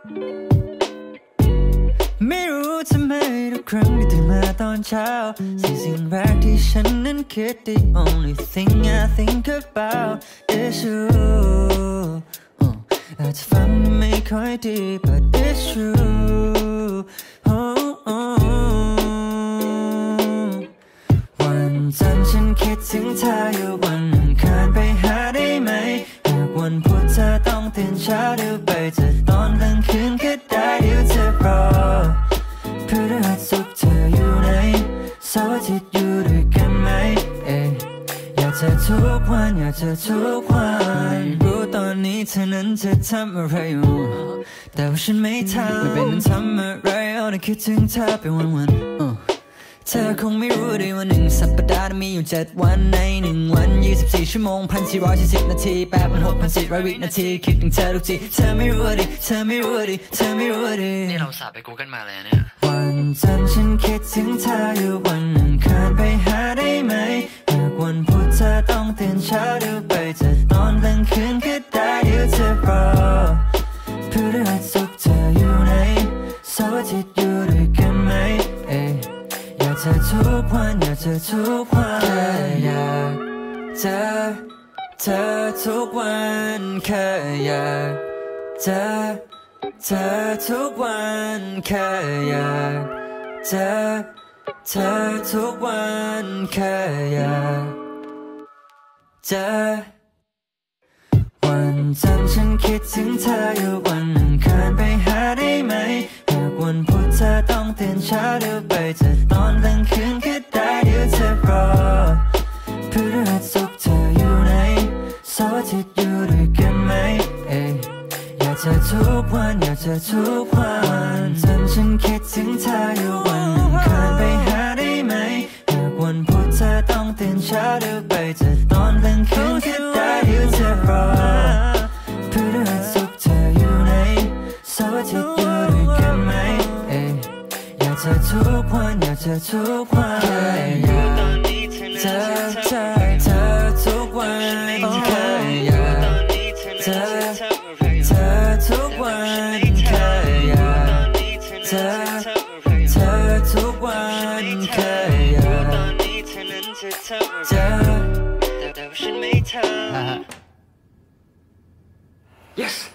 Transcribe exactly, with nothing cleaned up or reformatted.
ไม่รู้ทำไมทุกครั้งที่ตื่นมาตอนเช้าสิ่งแรกที่ฉันนั้นคิด The only thing I think about is you อาจจะฟังไม่ค่อยดี but it's true วันจันทร์ฉันคิดถึงเธออยู่วันอังคารไปหาได้ไหมหากวันพุธเธอต้องตื่นเช้าเดี๋ยวไปจะตอนกลางคืนก็ได้เดี๋ยวเธอรอพฤหัสศุกร์เธออยู่ไหนเสาร์อาทิตย์อยู่ด้วยกันไหมเอ๊ะอยากเจอทุกวันอยากเจอทุกวันรู้ตอนนี้เธอนั้นจะทำอะไรอยู่แต่ว่าฉันไม่ทำไม่เป็นทำอะไรเอาแต่คิดถึงเธอไปวันๆเธอคงไม่รู้ดีว่าหนึ่งสัปดาห์มีอยู่เจ็ดวันในหนึ่งวันยี่สิบสี่ชั่วโมงพันสี่ร้อยสี่สิบนาทีแปดพันหกพันสี่ร้อยวินาทีคิดถึงเธอทุกทีเธอไม่รู้ดิเธอไม่รู้ดิเธอไม่รู้ดินี่เราสาบไปกูกันมาเลยเนี่ยวันจันทร์ฉันคิดถึงเธออยู่วันอังคารไปหาได้ไหมหากวันพุธเธอต้องตื่นเช้าเดี๋ยวไปจะตอนกลางคืนก็ได้เดี๋ยวเธอรอพฤหัสศุกร์เธออยู่ไหนเสาร์อาทิตย์อยู่ด้วยกันไหมเอ๊ะอยากเจอทุกวันอยากเจอทุกวันแค่อยากเจอเธอทุกวันแค่อยากเจอเธอทุกวันแค่อยากเจอเธอทุกวันแค่อยากเจอวันจันทร์ฉันคิดถึงเธออยู่วันอังคารไปหาได้ไหมหากวันพุธเธอต้องตื่นเช้าเดี๋ยวไปจะตอนกลางคืนก็ได้เดี๋ยวเธอรอพฤหัสศุกร์เธออยู่ไหนเสาร์อาทิตย์อยู่ด้วยกันไหมเอ๊ะอยากเจอทุกวันอยากเจอทุกวันจันทร์ฉันคิดถึงเธออยู่วันอังคารไปหาได้ไหมหากวันพุธเธอต้องตื่นเช้าเดี๋ยวไปจะตอนกลางคืนก็ได้เดี๋ยวเธอรอพฤหัสศุกร์เธออยู่ไหนเสาร์อาทิตย์อยู่ด้วยกันไหมเอ๊ะอยากเจอทุกวันอยากเจอทุกวันแค่อยากเจอเธอเธอทุกวันแค่อยากเจอเธอทุกวันแค่อยากเจอเธอทุกวันแค่อยากเจอแต่ว่าฉันไม่ทำ yes